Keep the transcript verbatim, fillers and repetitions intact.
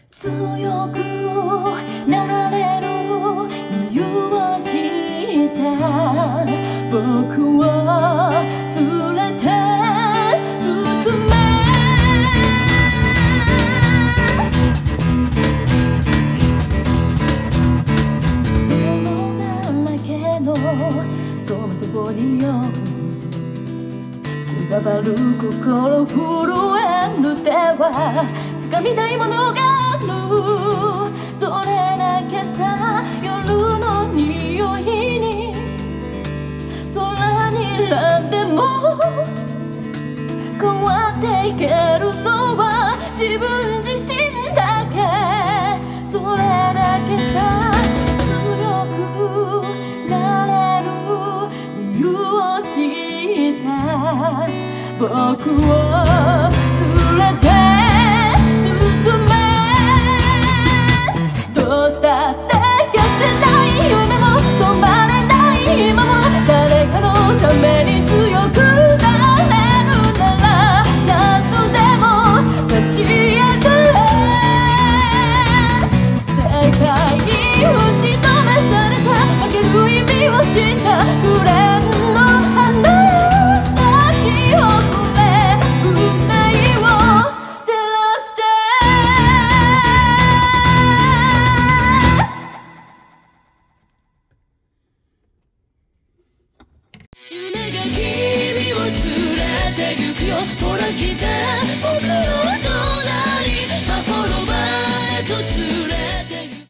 強くなれる理由を知った僕を連れて進め泥だらけのその通りよこだわる心震える手は掴みたいものがあるそれだけさ夜の匂いに空に選んでも変わっていけるのは自分自身だけそれだけさ強くなれる理由を知った僕を連れてどうしたって消せない夢も止まれない今も誰かのために強くなれるなら何度でも立ち上がれ世界に打ちのめされた負ける意味を知ったフレンの花咲き誇れ運命を照らして君を連れて行くよほら来て